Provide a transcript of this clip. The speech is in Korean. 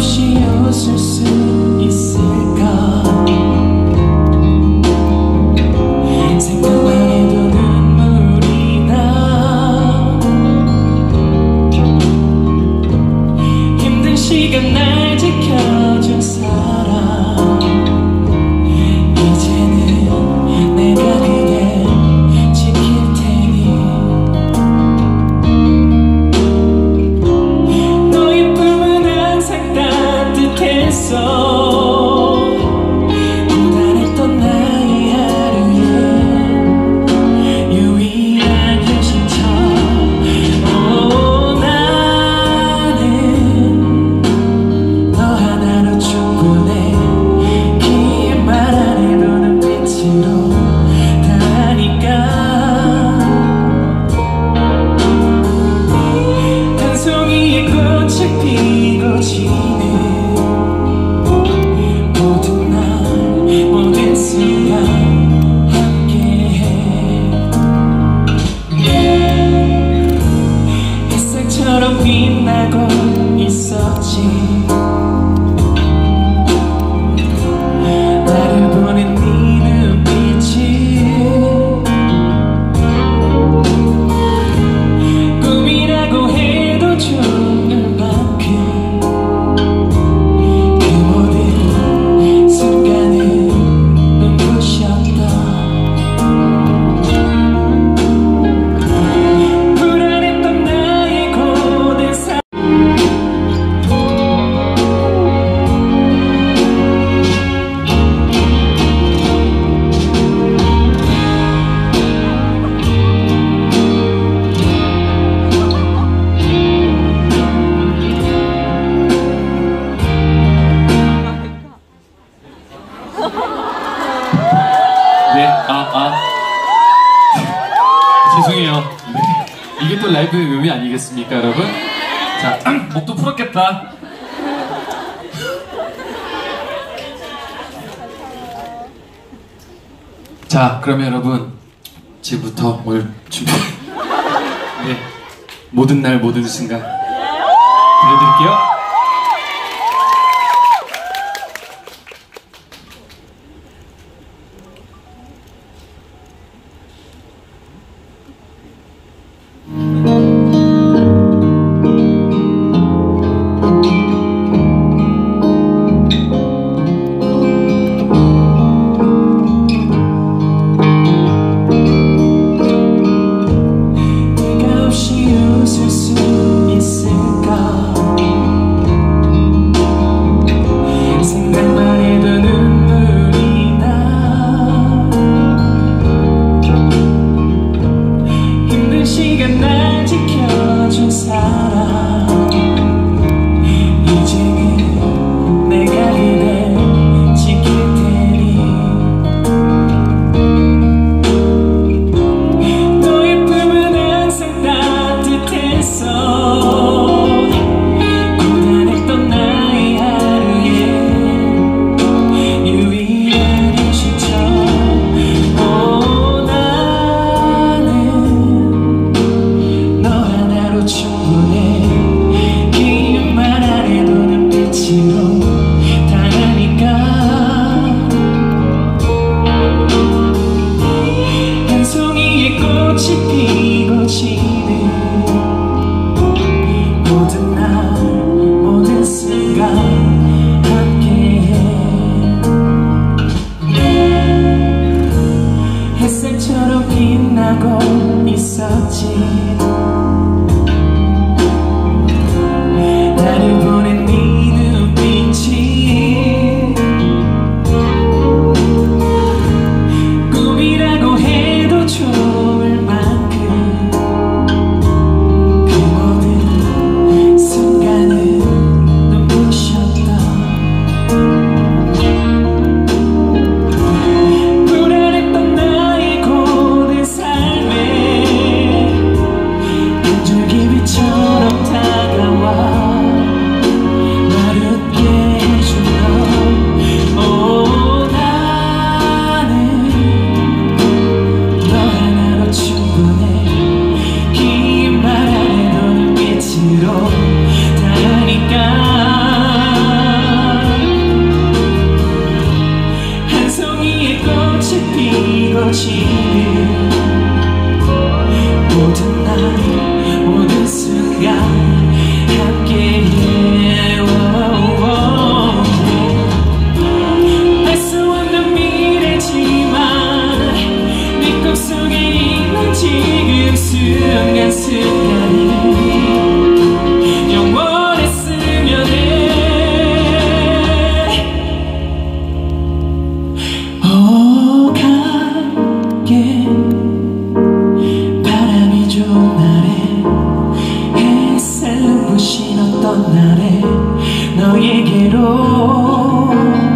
없이 웃을 수 있을까? 생각만 해도 눈물이 나. 힘든 시간 날 지켜준 사람, 이제는 내가 그댈 지킬 테니. 너의 품은 항상 따뜻했어. 고단했던 나의 하루에 유일한 휴식처럼. 나는 너 하나로 충분해. 긴 말 안 해도 눈빛으로 다 아니까. 한 송이의 꽃이 피고 지는 모든 날 모든 순간 함께해. 햇살처럼 빛나고 있었지. 나를 보는 네 눈빛이 꿈이라고 해도 좋을 만큼 그 모든 순간은 눈부셨다. 불안했던 나의 고된 삶. 네, 죄송해요. 네. 이게 또 라이브의 묘미 아니겠습니까, 여러분? 자, 목도 풀었겠다. 자, 그러면 여러분, 지금부터 오늘 준비. 네, 모든 날, 모든 순간 들려드릴게요. 네가 없이 웃을 수 있을까? 내게로